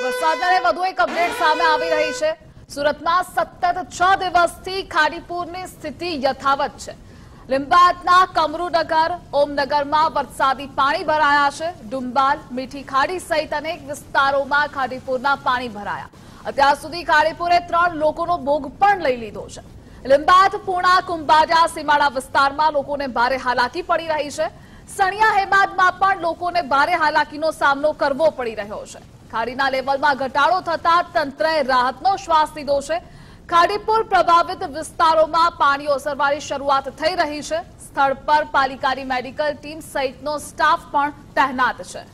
વરસાદને વધુ એક અપડેટ સામે આવી રહી છે। સુરતમાં સતત 6 દિવસથી ખાડીપુરની સ્થિતિ યથાવત છે। લીંબાયતના કમરુનગર, ઓમનગરમાં વરસાદી પાણી ભરાયા છે। ડુંબાલ, મીઠી ખાડી સહિત અનેક વિસ્તારોમાં ખાડીપુરના પાણી ભરાયા। અત્યાર સુધી ખાડીપુરે 3 લોકોનો ભોગ પણ લઈ લીધો છે। લીંબાયત, પૂર્ણા, કુંભારિયા, સીમાડા વિસ્તારમાં લોકોને ભારે હાલાકી પડી રહી છે। સણિયા, હેમાદમાં પણ લોકોને ભારે હાલાકીનો સામનો કરવો પડી રહ્યો છે। ખાડીના લેવલમાં ઘટાડો થતા તંત્રએ રાહતનો શ્વાસ લીધો છે। ખાડીપુર પ્રભાવિત વિસ્તારોમાં પાણી ઓસરવાની શરૂઆત થઈ રહી છે। સ્થળ પર પાલિકાની મેડિકલ ટીમ સહિતનો સ્ટાફ પણ તહેનાત છે।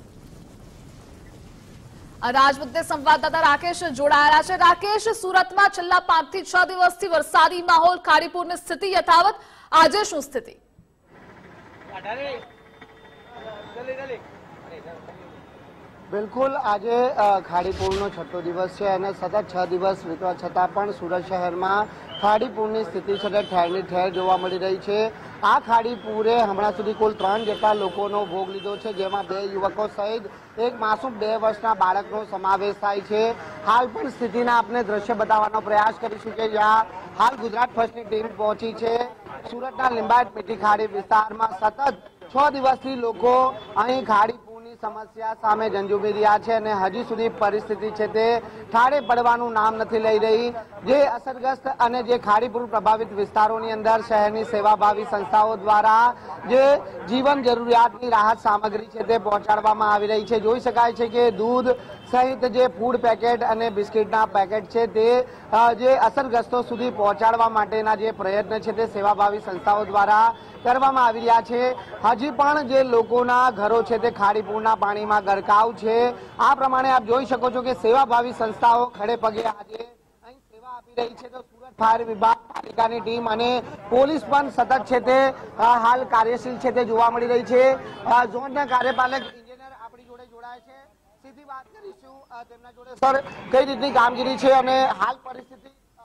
અનાજ મુદ્દે સંવાદદાતા રાકેશ જોડાયેલા છે। રાકેશ, સુરતમાં છેલ્લા 5 થી 6 દિવસથી વરસાદી માહોલ, ખાડીપુરની સ્થિતિ યથાવત, આજે શું સ્થિતિ? બિલકુલ, આજે ખાડીપુરનો 6થો દિવસ છે અને સતત 6 દિવસ વીતવા છતાં પણ સુરત શહેરમાં ખાડીપુરની સ્થિતિ છે તે ઠેરની ઠેર જોવા મળી રહી છે। આ ખાડીપુરે હમણાં સુધી કુલ 3 જેટલા લોકોનો ભોગ લીધો છે, જેમાં 2 યુવકો સહિત એક માસૂમ 2 વર્ષના બાળકનો સમાવેશ થાય છે। હાલ પણ સ્થિતિના આપણે દ્રશ્ય બતાવવાનો પ્રયાસ કરીશું કે જ્યાં હાલ ગુજરાત ફર્સ્ટની ટીમ પહોંચી છે। સુરતના લીંબાયત મીઠી ખાડી વિસ્તારમાં સતત 6 દિવસથી લોકો અહીં ખાડીપુરની સમસ્યા સામે ઝંઝુમી રહ્યા છે અને હજી સુધી પરિસ્થિતિ છે તે ઠારે પડવાનું નામ નથી લઈ રહી। જે અસરગ્રસ્ત અને જે ખાડીપુર પ્રભાવિત વિસ્તારોની અંદર શહેરની સેવાભાવી સંસ્થાઓ દ્વારા જે જીવન જરૂરિયાતની રાહત સામગ્રી છે તે પહોંચાડવામાં આવી રહી છે। જોઈ શકાય છે કે દૂધ સહિત જે ફૂડ પેકેટ અને બિસ્કિટના પેકેટ છે તે જે અસરગ્રસ્તો સુધી પહોંચાડવા માટેના જે પ્રયત્ન છે તે સેવાભાવી સંસ્થાઓ દ્વારા કરવામાં આવી રહ્યા છે। હજી પણ જે લોકોના ઘરો છે તે ખાડીપુરના પાણીમાં ગરકાવ છે। આ પ્રમાણે આપ જોઈ શકો છો કે સેવાભાવી સંસ્થાઓ ખડે પગે આજે અહીં સેવા આપી રહી છે। તો સુરત ફાયર વિભાગ, પાલિકાની ટીમ અને પોલીસ પણ સતત છે તે હાલ કાર્યશીલ છે તે જોવા મળી રહી છે। ઝોનના કાર્યપાલક ઇન્જિનિયર આપણી જોડે જોડાય છે, સીધી વાત કરીશું તેમના જોડે। સર, કઈ રીતની કામગીરી છે અને હાલ પરિસ્થિતિ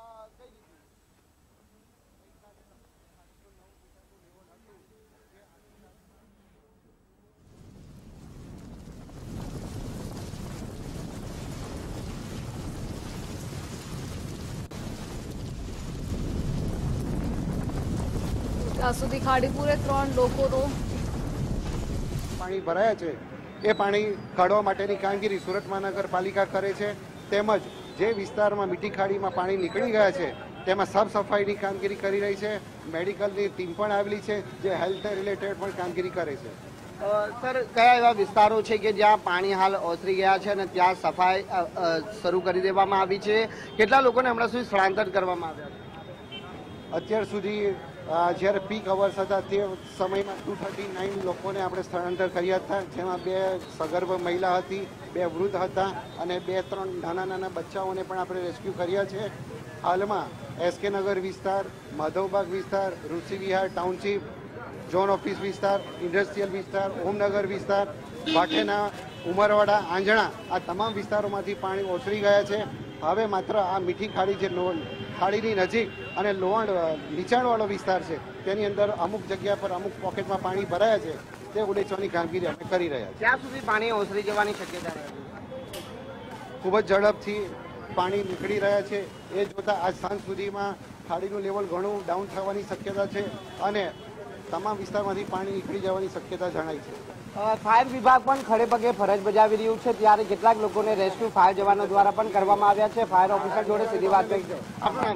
ત્યાં સુધી ખાડીપુરે 3 લોકોનો પાણી ભરાયા છે એ પાણી કાઢવા માટેની કામગીરી સુરત મહાનગરપાલિકા કરે છે। તેમજ જે વિસ્તારમાં મીઠી ખાડીમાં પાણી નીકળી ગયા છે તેમાં સાફ સફાઈની કામગીરી કરી રહી છે। મેડિકલની ટીમ પણ આવેલી છે જે હેલ્થ રિલેટેડ પણ કામગીરી કરે છે। સર, કયા એવા વિસ્તારો છે કે જ્યાં પાણી હાલ ઓસરી ગયા છે અને ત્યાં સફાઈ શરૂ કરી દેવામાં આવી છે? કેટલા લોકોને હમણાં સુધી સ્થળાંતર કરવામાં આવ્યા છે? અત્યાર સુધી જ્યારે પીક અવર્સ હતા તે સમયમાં 239 લોકોને આપણે સ્થળાંતર કર્યા હતા, જેમાં 2 સગર્ભ મહિલા હતી, 2 વૃદ્ધ હતા અને 2-3 નાના બચ્ચાઓને પણ આપણે રેસ્ક્યુ કર્યા છે। હાલમાં એસકે નગર વિસ્તાર, માધવબાગ વિસ્તાર, Rishi Vihar township, zone office વિસ્તાર, ઇન્ડસ્ટ્રીયલ વિસ્તાર, ઓમનગર વિસ્તાર, ભાટેના, ઉમરવાડા, આંજણા આ તમામ વિસ્તારોમાંથી પાણી ઓસરી ગયા છે। હવે માત્ર આ મીઠી ખાડી જે ખાડીની નજીક અને લોવણ નીચાણવાળો વિસ્તાર છે તેની અંદર અમુક જગ્યા પર અમુક પોકેટમાં પાણી ભરાયા છે તે ઉડેચવાની કામગીરી અમે કરી રહ્યા છીએ। ક્યાં સુધી પાણી ઓસરી જવાની શક્યતા છે? ખૂબ જ ઝડપથી પાણી નીકળી રહ્યા છે। એ જોતાં આજ સાંજ સુધીમાં ખાડીનું લેવલ ઘણું ડાઉન થવાની શક્યતા છે અને તમામ વિસ્તારમાંથી પાણી નીકળી જવાની શક્યતા જણાય છે। ફાયર વિભાગ પણ ખડે પગે ફરજ બજાવી રહ્યું છે, ત્યારે કેટલાક લોકોને રેસ્ક્યુ ફાયર જવાનો દ્વારા પણ કરવામાં આવ્યા છે। ફાયર ઓફિસર જોડે સીધી વાત કરી છે।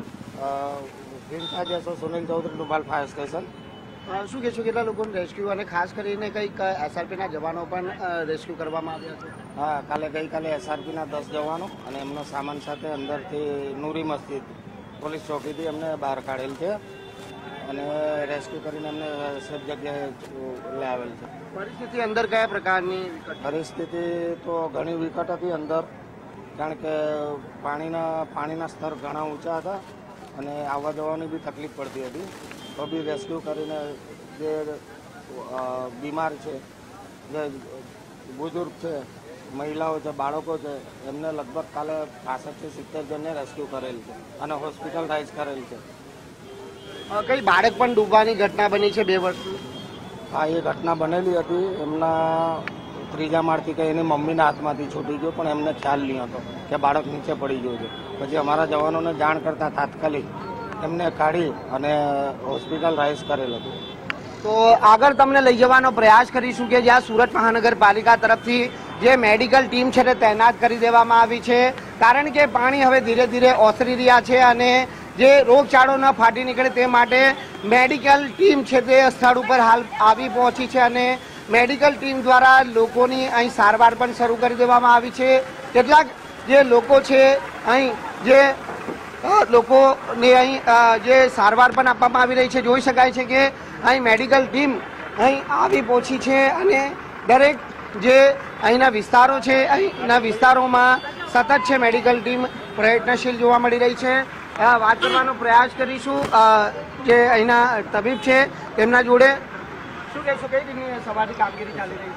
Sunil Chaudhari, Dumbal fire station. શું કહેશો, કેટલા લોકોને રેસ્ક્યુ અને ખાસ કરીને કંઈક એસઆરપીના જવાનો પણ રેસ્ક્યુ કરવામાં આવ્યા છે? હા, ગઈકાલે એસઆરપીના 10 જવાનો અને એમનો સામાન સાથે અંદરથી નૂરી મસ્જિદ પોલીસ ચોકીથી એમને બહાર કાઢેલ છે અને રેસ્ક્યુ કરીને એમને સેફ જગ્યાએ લાવેલ છે। પરિસ્થિતિ અંદર કયા પ્રકારની? પરિસ્થિતિ તો ઘણી વિકટ હતી અંદર, કારણ કે પાણીના સ્તર ઘણા ઊંચા હતા અને આવવા જવાની બી તકલીફ પડતી હતી। તો બી રેસ્ક્યુ કરીને જે બીમાર છે, જે બુઝુર્ગ છે, મહિલાઓ છે, બાળકો છે, એમને લગભગ કાલે 65 થી 70 જણને રેસ્ક્યુ કરેલ છે અને હોસ્પિટલાઇઝ કરેલ છે। કઈ બાળક પણ ડૂબવાની ઘટના બની છે 2 વર્ષની? હા, એ ઘટના બનેલી હતી। એમના ત્રીજા માળથી કે એની મમ્મીના હાથમાંથી છૂટી ગયો, પણ એમને ખ્યાલ નહીં હતો કે બાળક નીચે પડી ગયું છે. પછી અમારા જવાનોને જાણ કરતા તાત્કાલિક એમને કાઢી અને હોસ્પિટલ રાઈઝ કરેલ હતું. તો આગળ તમને લઈ જવાનો પ્રયાસ કરીશું કે જ્યાં સુરત મહાનગરપાલિકા તરફથી જે મેડિકલ ટીમ છે તે તૈનાત કરી દેવામાં આવી છે, કારણ કે પાણી હવે ધીરે ધીરે ઓસરી રહ્યા છે અને જે રોગચાળો ન ફાટી નીકળે તે માટે મેડિકલ ટીમ છે તે સ્થળ ઉપર હાલ આવી પહોંચી છે અને મેડિકલ ટીમ દ્વારા લોકોની અહીં સારવાર પણ શરૂ કરી દેવામાં આવી છે. કેટલાક જે લોકો છે અહીં જે લોકોને અહીં જે સારવાર પણ આપવામાં આવી રહી છે. જોઈ શકાય છે કે અહીં મેડિકલ ટીમ અહીં આવી પહોંચી છે અને દરેક જે અહીંના વિસ્તારો છે અહીંના વિસ્તારોમાં સતત છે મેડિકલ ટીમ પ્રયત્નશીલ જોવા મળી રહી છે. વાત કરવાનો પ્રયાસ કરીશું જે અહીંના તબીબ છે તેમના જોડે. શું કહેશો, કઈ રીતની સવારની કામગીરી ચાલી રહી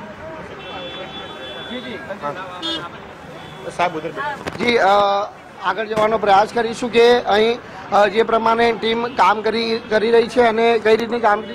છે? જી આગળ જવાનો પ્રયાસ કરીશું કે અહીં જે પ્રમાણે ટીમ કામ કરી રહી છે અને કઈ રીતની કામગીરી.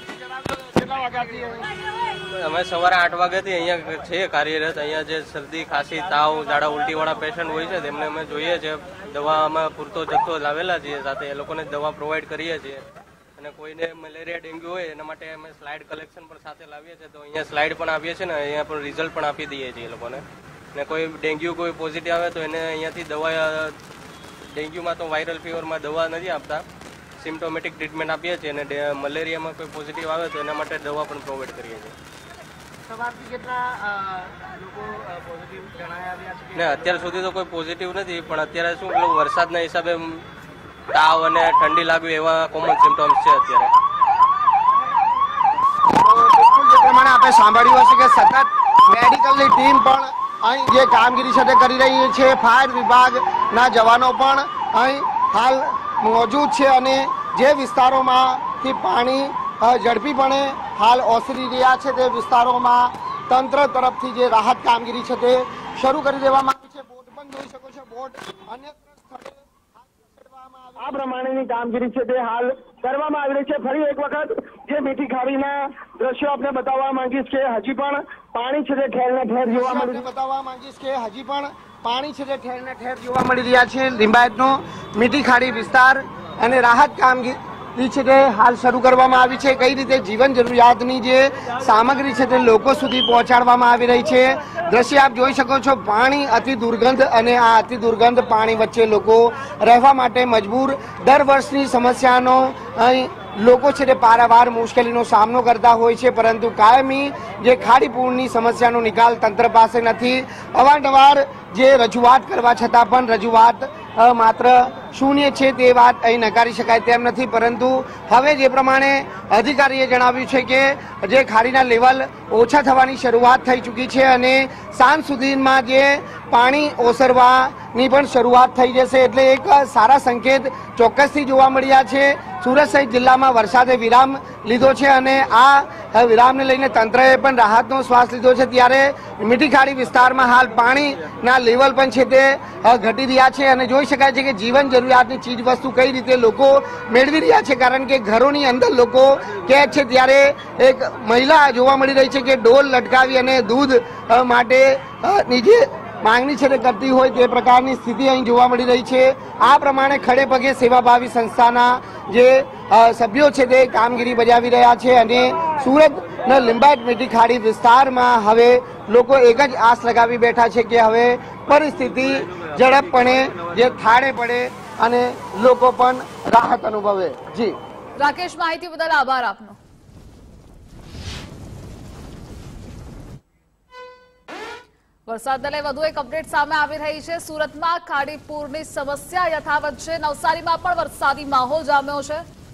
અમે સવારે 8 વાગ્યાથી અહીંયા છે કાર્યરત. અહીંયા જે શરદી, ખાંસી, તાવ, ઝાડા ઉલટી વાળા પેશન્ટ હોય છે તેમને અમે જોઈએ છીએ. દવા અમે પૂરતો જથ્થો લાવેલા છીએ, સાથે એ લોકોને દવા પ્રોવાઈડ કરીએ છીએ. અને કોઈને મલેરિયા, ડેન્ગ્યુ હોય એના માટે અમે સ્લાઇડ કલેક્શન પણ સાથે લાવીએ છીએ. તો અહીંયા સ્લાઇડ પણ આપીએ છીએ ને અહીંયા પણ રિઝલ્ટ પણ આપી દઈએ છીએ એ લોકોને. ને કોઈ ડેન્ગ્યુ કોઈ પોઝિટિવ આવે તો એને અહીંયાથી દવા, ડેન્ગ્યુમાં તો વાયરલ ફીવરમાં દવા નથી આપતા, સિમ્ટોમેટિક ટ્રીટમેન્ટ આપીએ છીએ. અને મલેરિયામાં કોઈ પોઝિટિવ આવે તો એના માટે દવા પણ પ્રોવાઈડ કરીએ છીએ. ને અત્યાર સુધી તો કોઈ પોઝિટિવ નથી, પણ અત્યારે શું પેલું વરસાદના હિસાબે તાવ અને ઠંડી લાગવી એવા કોમન સિમ્ટમ્સ છે અત્યારે. જે પ્રમાણે આપણે સાંભળ્યું હશે કે સતત મેડિકલની ટીમ પણ અહીં જે કામગીરી છે તે કરી રહી છે. ફાયર વિભાગના જવાનો પણ અહીં હાલ મોજૂદ છે અને જે વિસ્તારોમાંથી પાણી ઝડપીપણે હાલ ઓસરી રહ્યા છે તે વિસ્તારોમાં તંત્ર તરફથી જે રાહત કામગીરી છે તે શરૂ કરી દેવામાં આવી છે. બોટ પણ જોઈ શકો છો, બોટ અન્યત્ર સ્થળે આ પ્રમાણેની કામગીરી છે તે હાલ કરવામાં આવી રહી છે. ફરી એક વખત જે મીઠી ખાડીના દ્રશ્યો આપણે બતાવવા માંગીશ કે હજી પણ પાણી છે તે ઠેર ને ઠેર જોવા મળી રહ્યા છે. લિંબાયતનો મીઠી ખાડી વિસ્તાર અને રાહત કામગીરી છે તે હાલ શરૂ કરવામાં આવી છે. કઈ રીતે જીવન જરૂરિયાતની જે સામગ્રી છે તે લોકો સુધી પહોંચાડવામાં આવી રહી છે. દ્રશ્ય આપ જોઈ શકો છો, પાણી અતિ દુર્ગંધ અને આ અતિ દુર્ગંધ પાણી વચ્ચે લોકો રહેવા માટે મજબૂર. દર વર્ષની સમસ્યાનો અહીં લોકો છે તે પારાવાર મુશ્કેલીનો સામનો કરતા હોય છે, પરંતુ કાયમી જે ખાડી પૂરની સમસ્યાનો નિકાલ તંત્ર પાસે નથી. અવારનવાર જે રજૂઆત કરવા છતાં પણ રજૂઆત માત્ર શૂન્ય છે તે વાત અહીં નકારી શકાય તેમ નથી. પરંતુ હવે જે પ્રમાણે અધિકારીએ જણાવ્યું છે કે જે ખાડીના લેવલ ઓછા થવાની શરૂઆત થઈ ચૂકી છે અને સાંજ સુધીમાં જે પાણી ઓસરવાની પણ શરૂઆત થઈ જશે, એટલે એક સારા સંકેત ચોક્કસથી જોવા મળ્યા છે. સુરત સહિત જિલ્લામાં વરસાદે વિરામ લીધો છે અને આ વિરામને લઈને તંત્રએ પણ રાહતનો શ્વાસ લીધો છે. ત્યારે મીઠી ખાડી વિસ્તારમાં હાલ પાણીના લેવલ પણ છે તે ઘટી રહ્યા છે અને જોઈ શકાય છે કે જીવન જરૂરિયાતની ચીજ વસ્તુ કઈ રીતે લોકો મેળવી રહ્યા છે, કારણ કે ઘરોની અંદર લોકો કેદ છે. ત્યારે એક મહિલા જોવા મળી રહી છે કે ડોલ લટકાવી અને દૂધ માટે નીચે માંગણી છે તે કરતી હોય તે પ્રકારની સ્થિતિ અહીં જોવા મળી રહી છે. આ પ્રમાણે ખડે પગે સેવાભાવી સંસ્થાના જે સભ્યો છે તે કામગીરી બજાવી રહ્યા છે અને સુરતના લિંબાયત મીઠી ખાડી વિસ્તારમાં હવે લોકો એક જ આસ લગાવી બેઠા છે કે હવે પરિસ્થિતિ ઝડપપણે જે થાળે પડે અને લોકો પણ રાહત અનુભવે. જી રાકેશ, માહિતી બદલ આભાર આપનો. વરસાદને લઈ વધુ એક અપડેટ સામે આવી રહી છે. સુરતમાં ખાડી પૂરની સમસ્યા યથાવત છે. નવસારીમાં પણ વરસાદી માહોલ જામ્યો છે.